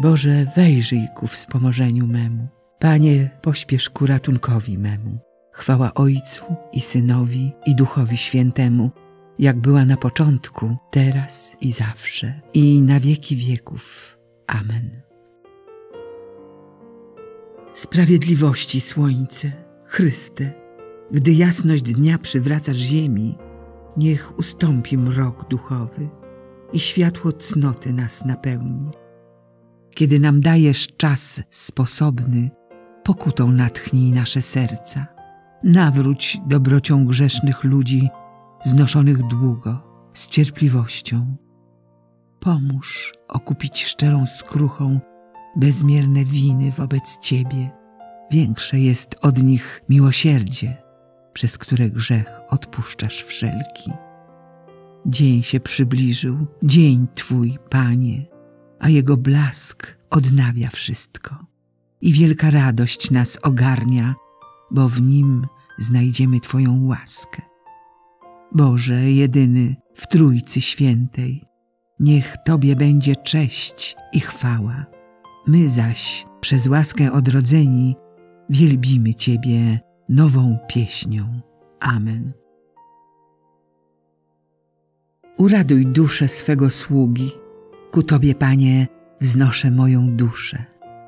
Boże, wejrzyj ku wspomożeniu memu. Panie, pośpiesz ku ratunkowi memu. Chwała Ojcu i Synowi i Duchowi Świętemu, jak była na początku, teraz i zawsze, i na wieki wieków. Amen. Sprawiedliwości słońce, Chryste, gdy jasność dnia przywracasz ziemi, niech ustąpi mrok duchowy i światło cnoty nas napełni. Kiedy nam dajesz czas sposobny, pokutą natchnij nasze serca. Nawróć dobrocią grzesznych ludzi, znoszonych długo, z cierpliwością. Pomóż okupić szczerą skruchą bezmierne winy wobec Ciebie. Większe jest od nich miłosierdzie, przez które grzech odpuszczasz wszelki. Dzień się przybliżył, dzień Twój, Panie, a jego blask odnawia wszystko. I wielka radość nas ogarnia, bo w nim znajdziemy Twoją łaskę. Boże, jedyny w Trójcy Świętej, niech Tobie będzie cześć i chwała. My zaś, przez łaskę odrodzeni, wielbimy Ciebie nową pieśnią. Amen. Uraduj duszę swego sługi, ku Tobie, Panie, wznoszę moją duszę.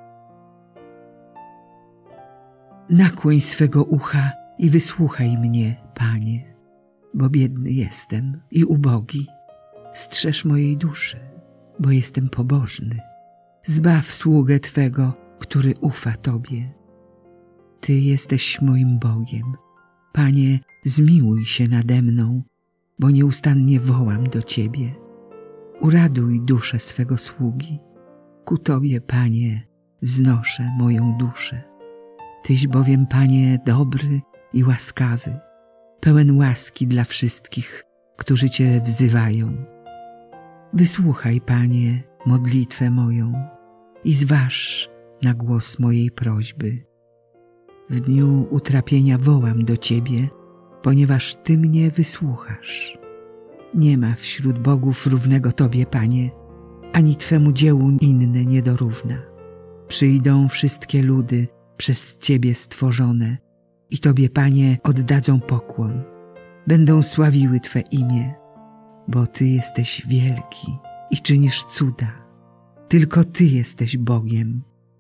Nakłoń swego ucha i wysłuchaj mnie, Panie, bo biedny jestem i ubogi. Strzeż mojej duszy, bo jestem pobożny. Zbaw sługę Twego, który ufa Tobie. Ty jesteś moim Bogiem. Panie, zmiłuj się nade mną, bo nieustannie wołam do Ciebie. Uraduj duszę swego sługi. Ku Tobie, Panie, wznoszę moją duszę. Tyś bowiem, Panie, dobry i łaskawy, pełen łaski dla wszystkich, którzy Cię wzywają. Wysłuchaj, Panie, modlitwę moją i zważ na głos mojej prośby. W dniu utrapienia wołam do Ciebie, ponieważ Ty mnie wysłuchasz. Nie ma wśród bogów równego Tobie, Panie, ani Twemu dziełu inne nie dorówna. Przyjdą wszystkie ludy przez Ciebie stworzone i Tobie, Panie, oddadzą pokłon. Będą sławiły Twe imię, bo Ty jesteś wielki i czynisz cuda. Tylko Ty jesteś Bogiem.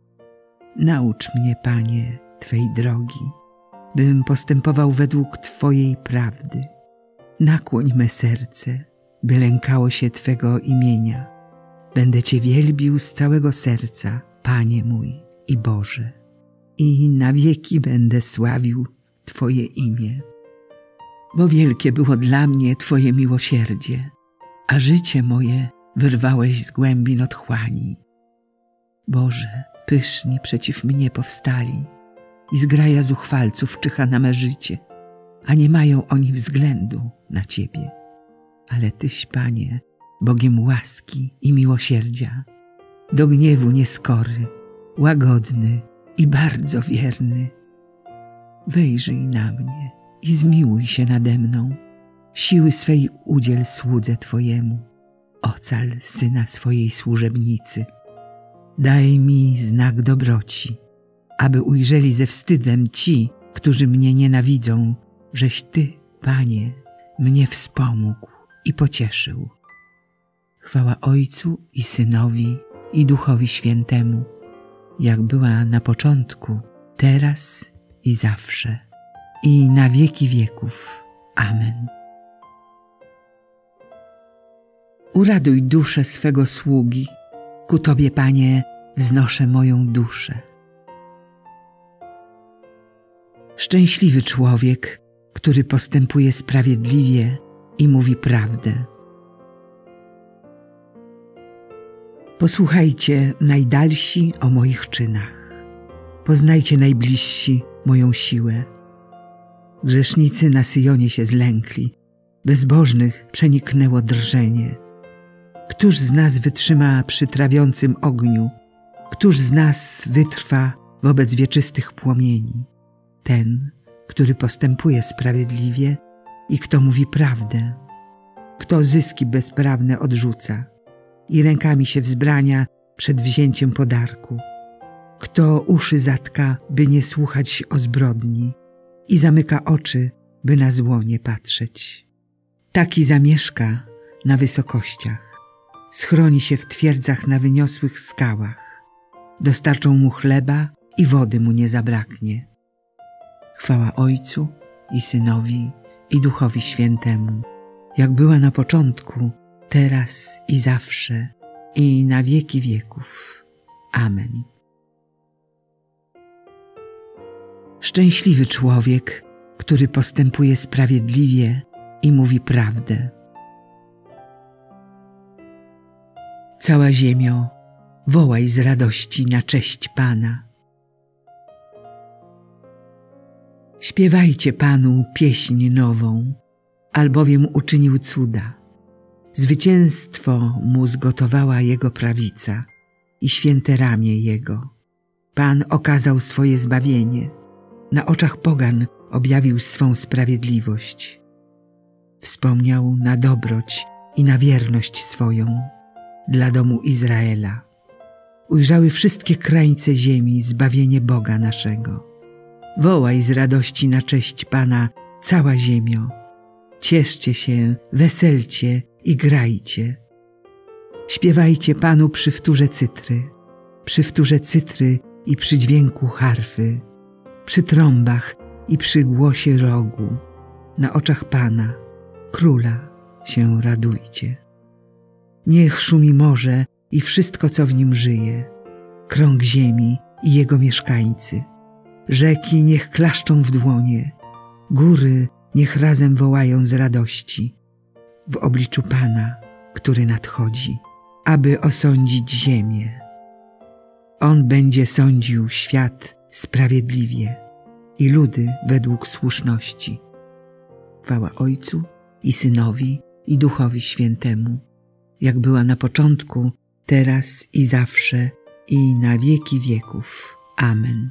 Naucz mnie, Panie, Twej drogi, bym postępował według Twojej prawdy. Nakłoń me serce, by lękało się Twego imienia. Będę Cię wielbił z całego serca, Panie mój i Boże, i na wieki będę sławił Twoje imię. Bo wielkie było dla mnie Twoje miłosierdzie, a życie moje wyrwałeś z głębin otchłani. Boże, pyszni przeciw mnie powstali i zgraja zuchwalców czyha na me życie, a nie mają oni względu na Ciebie. Ale Tyś, Panie, Bogiem łaski i miłosierdzia, do gniewu nieskory, łagodny i bardzo wierny. Wejrzyj na mnie i zmiłuj się nade mną, siły swej udziel słudze Twojemu. Ocal syna swojej służebnicy. Daj mi znak dobroci, aby ujrzeli ze wstydem ci, którzy mnie nienawidzą, żeś Ty, Panie, mnie wspomógł i pocieszył. Chwała Ojcu i Synowi i Duchowi Świętemu, jak była na początku, teraz i zawsze, i na wieki wieków. Amen. Uraduj duszę swego sługi, ku Tobie, Panie, wznoszę moją duszę. Szczęśliwy człowiek, który postępuje sprawiedliwie i mówi prawdę. Posłuchajcie najdalsi o moich czynach. Poznajcie najbliżsi moją siłę. Grzesznicy na Syjonie się zlękli, bezbożnych przeniknęło drżenie. Któż z nas wytrzyma przy trawiącym ogniu? Któż z nas wytrwa wobec wieczystych płomieni? Ten, który postępuje sprawiedliwie i kto mówi prawdę, kto zyski bezprawne odrzuca i rękami się wzbrania przed wzięciem podarku, kto uszy zatka, by nie słuchać o zbrodni i zamyka oczy, by na zło nie patrzeć. Taki zamieszka na wysokościach, schroni się w twierdzach na wyniosłych skałach. Dostarczą mu chleba i wody mu nie zabraknie. Chwała Ojcu i Synowi i Duchowi Świętemu, jak była na początku, teraz i zawsze, i na wieki wieków. Amen. Szczęśliwy człowiek, który postępuje sprawiedliwie i mówi prawdę. Cała ziemio, wołaj z radości na cześć Pana. Śpiewajcie Panu pieśń nową, albowiem uczynił cuda. Zwycięstwo mu zgotowała Jego prawica i święte ramię Jego. Pan okazał swoje zbawienie, na oczach pogan objawił swą sprawiedliwość. Wspomniał na dobroć i na wierność swoją dla domu Izraela. Ujrzały wszystkie krańce ziemi zbawienie Boga naszego. Wołaj z radości na cześć Pana, cała ziemio. Cieszcie się, weselcie i grajcie. Śpiewajcie Panu przy wtórze cytry i przy dźwięku harfy, przy trąbach i przy głosie rogu. Na oczach Pana, Króla, się radujcie. Niech szumi morze i wszystko, co w nim żyje, krąg ziemi i jego mieszkańcy. Rzeki niech klaszczą w dłonie, góry niech razem wołają z radości w obliczu Pana, który nadchodzi, aby osądzić ziemię. On będzie sądził świat sprawiedliwie i ludy według słuszności. Chwała Ojcu i Synowi i Duchowi Świętemu, jak była na początku, teraz i zawsze, i na wieki wieków. Amen.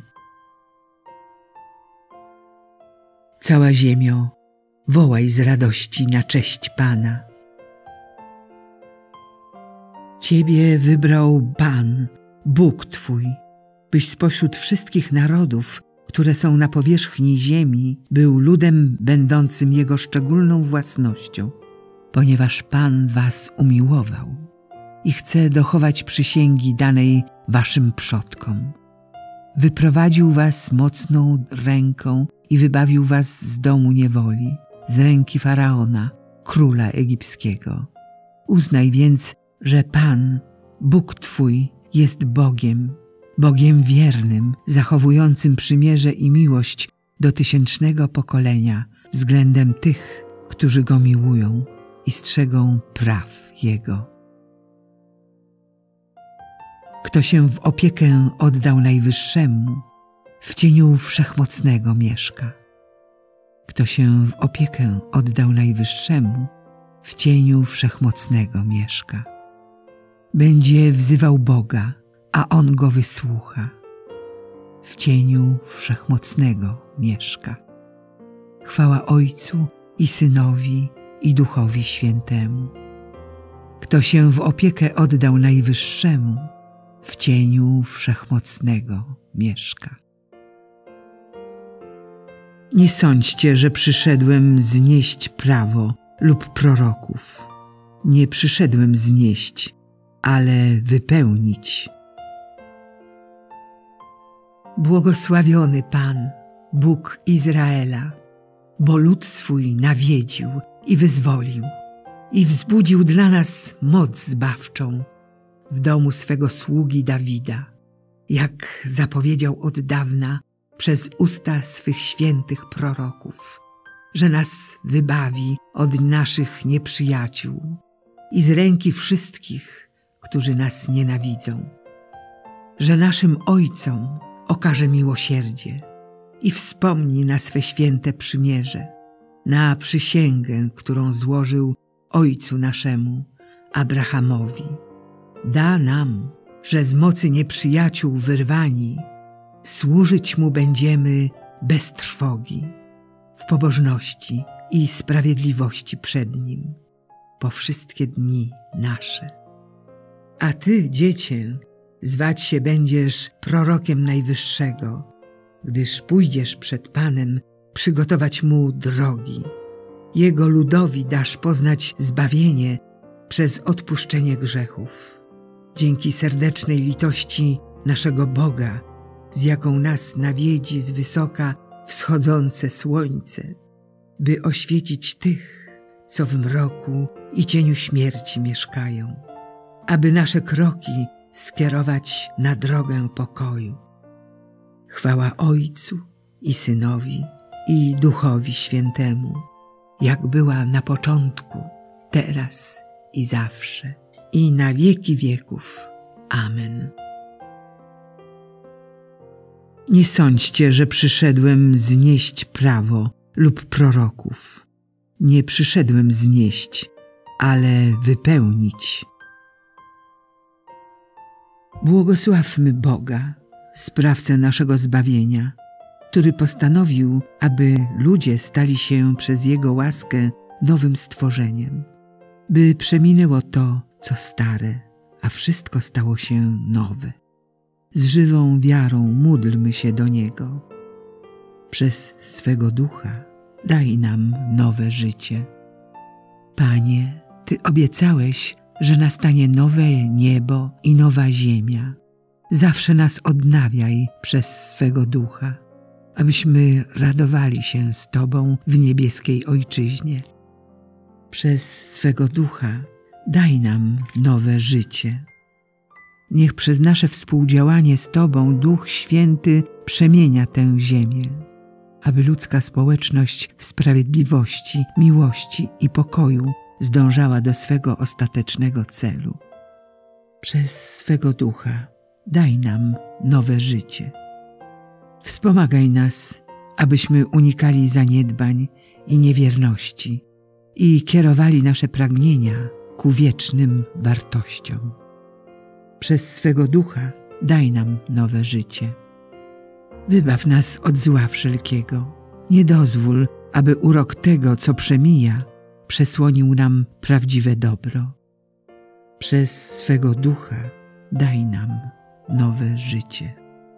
Cała ziemio, wołaj z radości na cześć Pana. Ciebie wybrał Pan, Bóg Twój, byś spośród wszystkich narodów, które są na powierzchni ziemi, był ludem będącym Jego szczególną własnością, ponieważ Pan was umiłował i chce dochować przysięgi danej waszym przodkom. Wyprowadził was mocną ręką i wybawił was z domu niewoli, z ręki Faraona, króla egipskiego. Uznaj więc, że Pan, Bóg Twój, jest Bogiem, Bogiem wiernym, zachowującym przymierze i miłość do tysięcznego pokolenia względem tych, którzy Go miłują i strzegą praw Jego. Kto się w opiekę oddał Najwyższemu, w cieniu Wszechmocnego mieszka. Kto się w opiekę oddał Najwyższemu, w cieniu Wszechmocnego mieszka. Będzie wzywał Boga, a On go wysłucha. W cieniu Wszechmocnego mieszka. Chwała Ojcu i Synowi i Duchowi Świętemu. Kto się w opiekę oddał Najwyższemu, w cieniu Wszechmocnego mieszka. Nie sądźcie, że przyszedłem znieść prawo lub proroków. Nie przyszedłem znieść, ale wypełnić. Błogosławiony Pan, Bóg Izraela, bo lud swój nawiedził i wyzwolił i wzbudził dla nas moc zbawczą w domu swego sługi Dawida, jak zapowiedział od dawna przez usta swych świętych proroków, że nas wybawi od naszych nieprzyjaciół i z ręki wszystkich, którzy nas nienawidzą, że naszym ojcom okaże miłosierdzie i wspomni na swe święte przymierze, na przysięgę, którą złożył ojcu naszemu, Abrahamowi. Da nam, że z mocy nieprzyjaciół wyrwani, służyć Mu będziemy bez trwogi, w pobożności i sprawiedliwości przed Nim, po wszystkie dni nasze. A Ty, Dziecię, zwać się będziesz prorokiem Najwyższego, gdyż pójdziesz przed Panem przygotować Mu drogi. Jego ludowi dasz poznać zbawienie przez odpuszczenie grzechów. Dzięki serdecznej litości naszego Boga, z jaką nas nawiedzi z wysoka wschodzące słońce, by oświecić tych, co w mroku i cieniu śmierci mieszkają, aby nasze kroki skierować na drogę pokoju. Chwała Ojcu i Synowi i Duchowi Świętemu, jak była na początku, teraz i zawsze, i na wieki wieków. Amen. Nie sądźcie, że przyszedłem znieść prawo lub proroków. Nie przyszedłem znieść, ale wypełnić. Błogosławmy Boga, Sprawcę naszego zbawienia, który postanowił, aby ludzie stali się przez Jego łaskę nowym stworzeniem, by przeminęło to, co stare, a wszystko stało się nowe. Z żywą wiarą módlmy się do Niego. Przez swego Ducha daj nam nowe życie. Panie, Ty obiecałeś, że nastanie nowe niebo i nowa ziemia. Zawsze nas odnawiaj przez swego Ducha, abyśmy radowali się z Tobą w niebieskiej Ojczyźnie. Przez swego Ducha daj nam nowe życie. Niech przez nasze współdziałanie z Tobą Duch Święty przemienia tę ziemię, aby ludzka społeczność w sprawiedliwości, miłości i pokoju zdążała do swego ostatecznego celu. Przez swego Ducha daj nam nowe życie. Wspomagaj nas, abyśmy unikali zaniedbań i niewierności i kierowali nasze pragnienia ku wiecznym wartościom. Przez swego Ducha daj nam nowe życie. Wybaw nas od zła wszelkiego. Nie dozwól, aby urok tego, co przemija, przesłonił nam prawdziwe dobro. Przez swego Ducha daj nam nowe życie.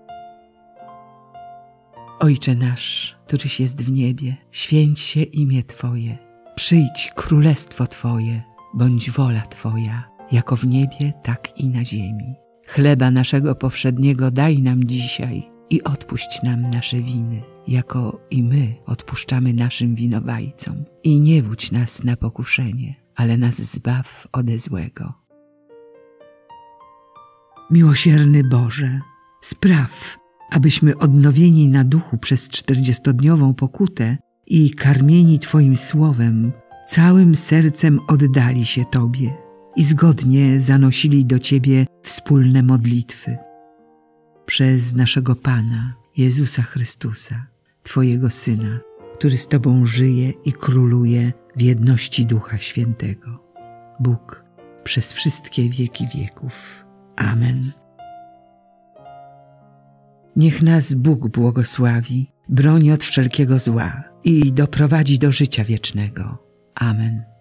Ojcze nasz, któryś jest w niebie, święć się imię Twoje. Przyjdź królestwo Twoje, bądź wola Twoja, jako w niebie, tak i na ziemi. Chleba naszego powszedniego daj nam dzisiaj i odpuść nam nasze winy, jako i my odpuszczamy naszym winowajcom. I nie wódź nas na pokuszenie, ale nas zbaw ode złego. Miłosierny Boże, spraw, abyśmy odnowieni na duchu przez 40-dniową pokutę i karmieni Twoim słowem, całym sercem oddali się Tobie i zgodnie zanosili do Ciebie wspólne modlitwy. Przez naszego Pana, Jezusa Chrystusa, Twojego Syna, który z Tobą żyje i króluje w jedności Ducha Świętego. Bóg przez wszystkie wieki wieków. Amen. Niech nas Bóg błogosławi, broni od wszelkiego zła i doprowadzi do życia wiecznego. Amen.